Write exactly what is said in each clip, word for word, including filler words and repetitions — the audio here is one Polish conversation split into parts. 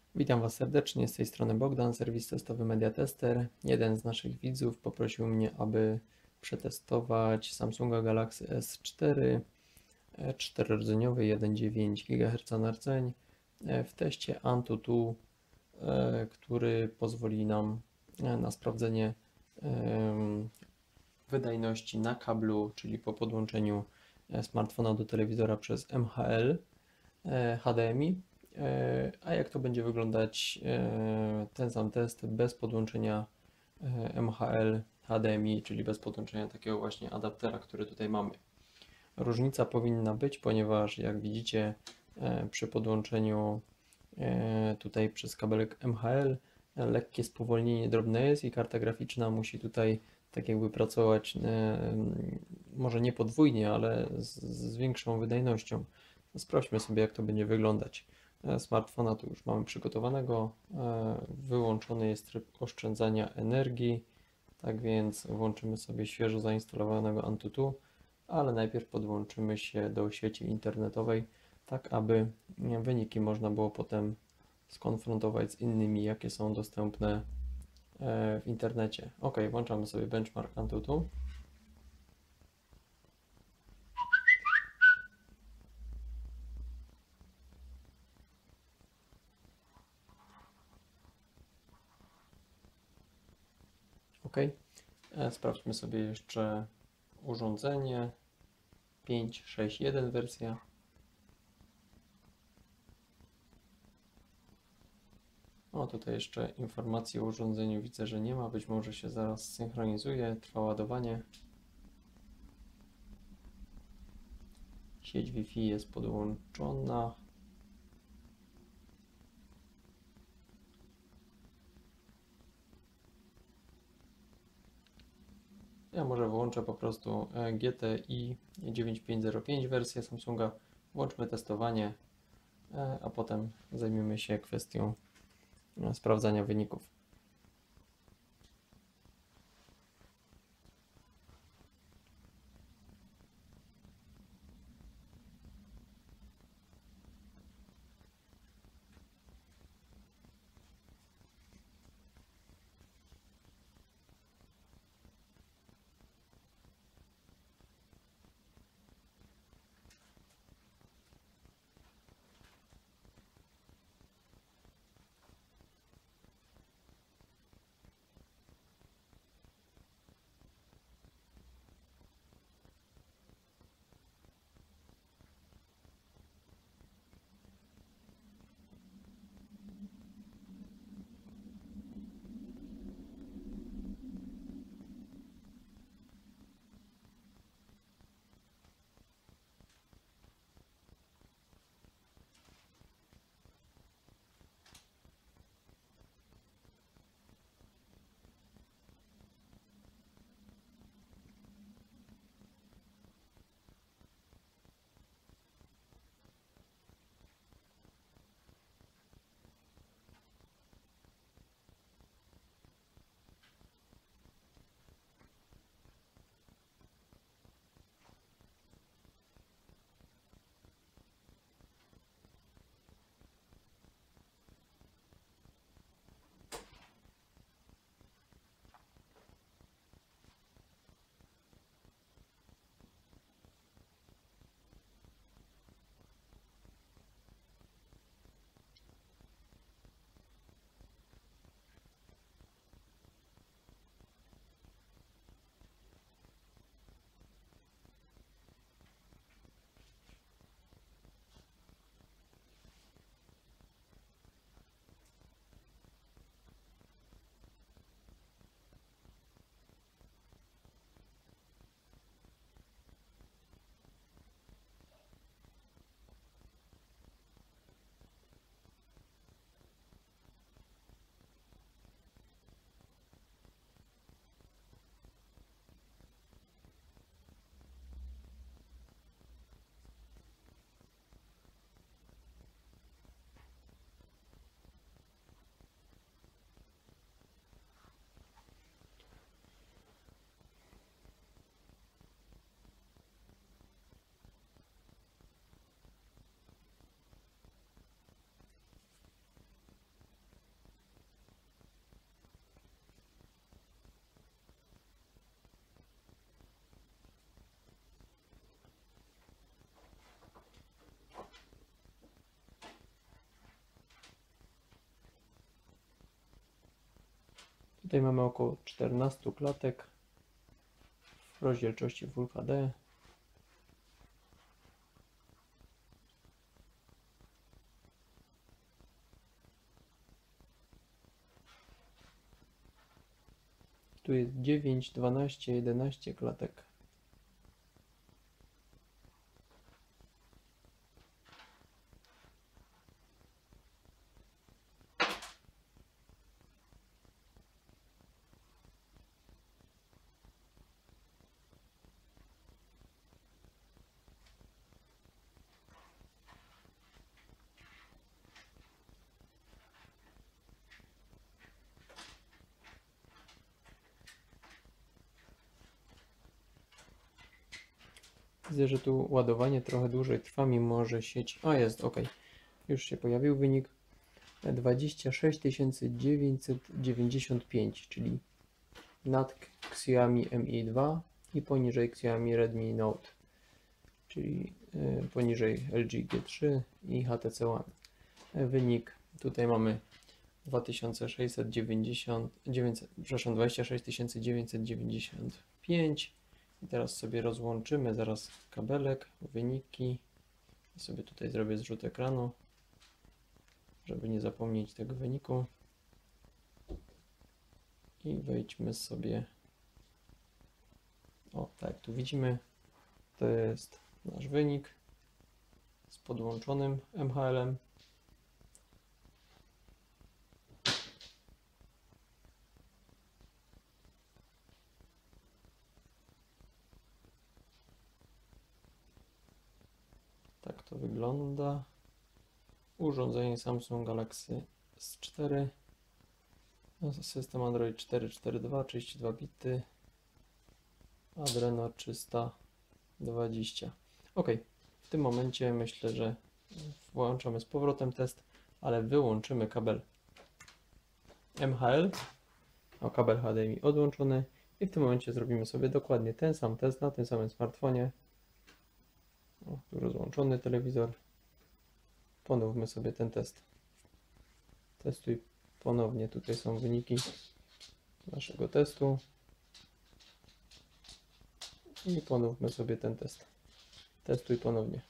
Witam Was serdecznie, z tej strony Bogdan, serwis testowy MediaTester. Jeden z naszych widzów poprosił mnie, aby przetestować Samsunga Galaxy S cztery czterorodzeniowy jeden przecinek dziewięć gigaherca na rdzeń w teście AnTuTu, który pozwoli nam na sprawdzenie wydajności na kablu, czyli po podłączeniu smartfona do telewizora przez M H L H D M I. A jak to będzie wyglądać ten sam test bez podłączenia M H L H D M I, czyli bez podłączenia takiego właśnie adaptera, który tutaj mamy. Różnica powinna być, ponieważ jak widzicie przy podłączeniu tutaj przez kabelek M H L lekkie spowolnienie drobne jest i karta graficzna musi tutaj tak jakby pracować może nie podwójnie, ale z, z większą wydajnością. Sprawdźmy sobie, jak to będzie wyglądać. Smartfona tu już mamy przygotowanego, wyłączony jest tryb oszczędzania energii, tak więc włączymy sobie świeżo zainstalowanego AnTuTu, ale najpierw podłączymy się do sieci internetowej, tak aby wyniki można było potem skonfrontować z innymi, jakie są dostępne w internecie. Ok, włączamy sobie benchmark AnTuTu. Ok, sprawdźmy sobie jeszcze urządzenie pięć sześć jeden wersja. O, tutaj jeszcze informacji o urządzeniu widzę, że nie ma, być może się zaraz synchronizuje, trwa ładowanie. Sieć Wi-Fi jest podłączona. Ja może włączę po prostu G T I dziewięć pięć zero pięć wersję Samsunga. Włączmy testowanie, a potem zajmiemy się kwestią sprawdzania wyników. Tutaj mamy około czternaście klatek w rozdzielczości Full H D. Tu jest dziewięć, dwanaście, jedenaście klatek. Widzę, że tu ładowanie trochę dłużej trwa, mimo że sieć... A jest, ok. Już się pojawił wynik. dwadzieścia sześć tysięcy dziewięćset dziewięćdziesiąt pięć, czyli nad Xiaomi Mi I dwa i poniżej Xiaomi Redmi Note, czyli poniżej L G G trzy i H T C One. Wynik tutaj mamy dwa tysiące sześćset dziewięćdziesiąt, dziewięćset, przepraszam, dwadzieścia sześć tysięcy dziewięćset dziewięćdziesiąt pięć. I teraz sobie rozłączymy zaraz kabelek, wyniki. I sobie tutaj zrobię zrzut ekranu, żeby nie zapomnieć tego wyniku. I wejdźmy sobie. O, tak jak tu widzimy, to jest nasz wynik z podłączonym M H L-em. Tak to wygląda. Urządzenie Samsung Galaxy S cztery. System Android cztery cztery dwa, trzydzieści dwa bity. Adreno trzysta dwadzieścia. Ok, w tym momencie myślę, że włączamy z powrotem test, ale wyłączymy kabel M H L, o kabel H D M I odłączony i w tym momencie zrobimy sobie dokładnie ten sam test na tym samym smartfonie. O, tu rozłączony telewizor. Ponowmy sobie ten test. Testuj ponownie. Tutaj są wyniki naszego testu. I ponowmy sobie ten test. Testuj ponownie.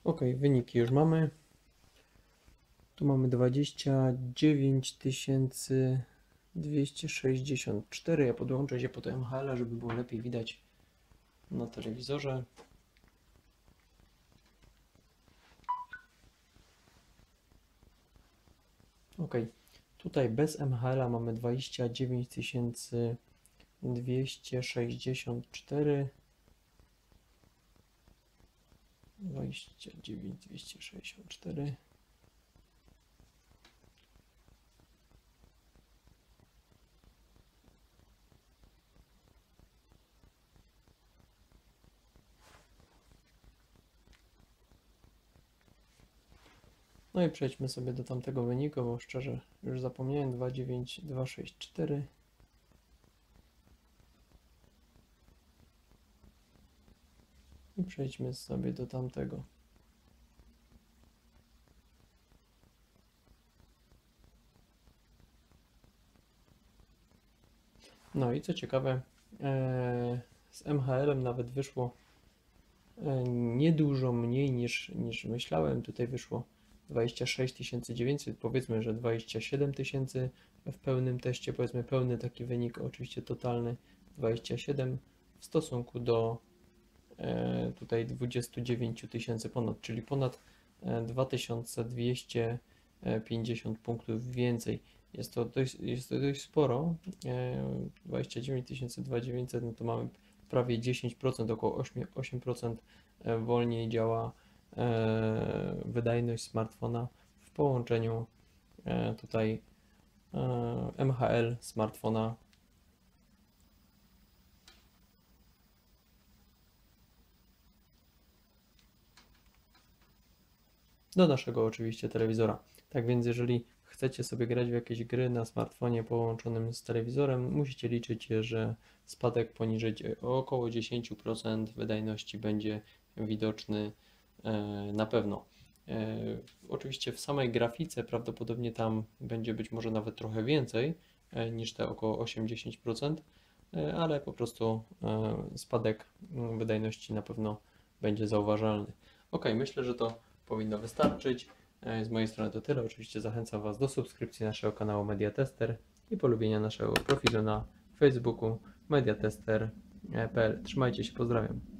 Ok, wyniki już mamy. Tu mamy dwadzieścia dziewięć tysięcy dwieście sześćdziesiąt cztery. Ja podłączę się pod M H L, żeby było lepiej widać na telewizorze. Ok, tutaj bez M H L mamy dwadzieścia dziewięć tysięcy dwieście sześćdziesiąt cztery. dwadzieścia dziewięć tysięcy dwieście sześćdziesiąt cztery. No i przejdźmy sobie do tamtego wyniku, bo szczerze już zapomniałem. Dwa dziewięć dwa sześć cztery. I przejdźmy sobie do tamtego. No i co ciekawe, e, z M H L-em nawet wyszło e, niedużo mniej niż, niż myślałem. Tutaj wyszło dwadzieścia sześć tysięcy dziewięćset, powiedzmy, że dwadzieścia siedem tysięcy w pełnym teście, powiedzmy pełny taki wynik, oczywiście totalny dwadzieścia siedem w stosunku do e, tutaj dwadzieścia dziewięć tysięcy ponad, czyli ponad e, dwa tysiące dwieście pięćdziesiąt punktów więcej. Jest to dość, jest to dość sporo. E, dwadzieścia dziewięć tysięcy dziewięćset, no to mamy prawie dziesięć procent, około osiem procent wolniej działa e, wydajność smartfona w połączeniu e, tutaj e, M H L smartfona do naszego oczywiście telewizora. Tak więc jeżeli chcecie sobie grać w jakieś gry na smartfonie połączonym z telewizorem, musicie liczyć, że spadek poniżej około dziesięć procent wydajności będzie widoczny e, na pewno. E, oczywiście w samej grafice prawdopodobnie tam będzie być może nawet trochę więcej e, niż te około osiem do dziesięciu procent, e, ale po prostu e, spadek m, wydajności na pewno będzie zauważalny. Ok, myślę, że to powinno wystarczyć. E, Z mojej strony to tyle. Oczywiście zachęcam Was do subskrypcji naszego kanału Mediatester i polubienia naszego profilu na Facebooku mediatester kropka p l. Trzymajcie się, pozdrawiam.